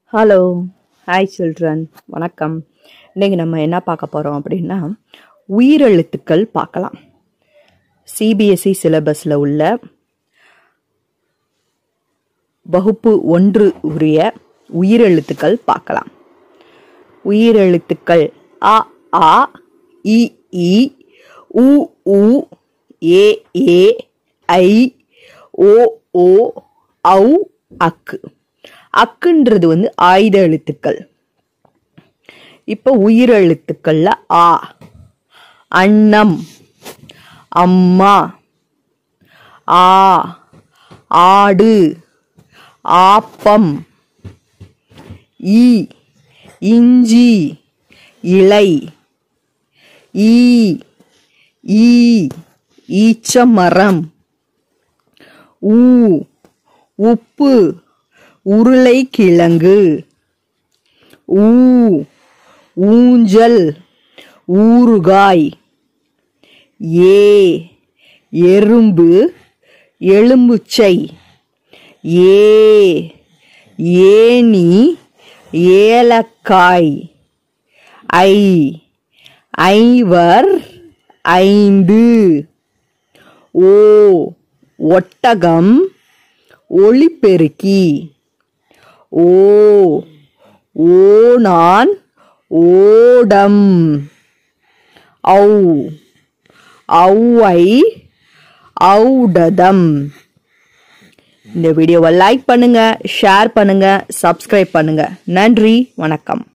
Hello, hi children, வணக்கம். இன்றைக்கி நம்ம என்ன பார்க்க போகிறோம் அப்படின்னா, உயிரெழுத்துக்கள் பார்க்கலாம். சிபிஎஸ்இ சிலபஸில் உள்ள வகுப்பு 1 உரிய உயிரெழுத்துக்கள் பார்க்கலாம். உயிரெழுத்துக்கள் அ ஆ, இ ஈ, உ ஊ, ஏ ஏ, ஐ, ஓ ஓ, ஔ, அக்கு. அக்குன்றது ஆயுத எழுத்துக்கள். இப்போ உயிரெழுத்துக்கள்ல ஆ, அன்னம், அம்மா, ஆ, ஆடு, ஆப்பம், ஈ, இஞ்சி, இலை, ஈ, ஈ, ஈச்சமரம், ஊ, உப்பு, உருளைக்கிழங்கு, ஊ, ஊஞ்சல், ஊறுகாய், ஏ, எறும்பு, எலும்புச்சை, ஏ, ஏனி, ஏலக்காய், ஐ, ஐவர், 5, ஓ, ஒட்டகம், ஒளிபெருக்கி, ஓ, ஓணான், ஓடம், ஔ, ஔவை, ஔடதம். இந்த வீடியோவை லைக் பண்ணுங்க, ஷேர் பண்ணுங்க, சப்ஸ்கிரைப் பண்ணுங்க. நன்றி, வணக்கம்.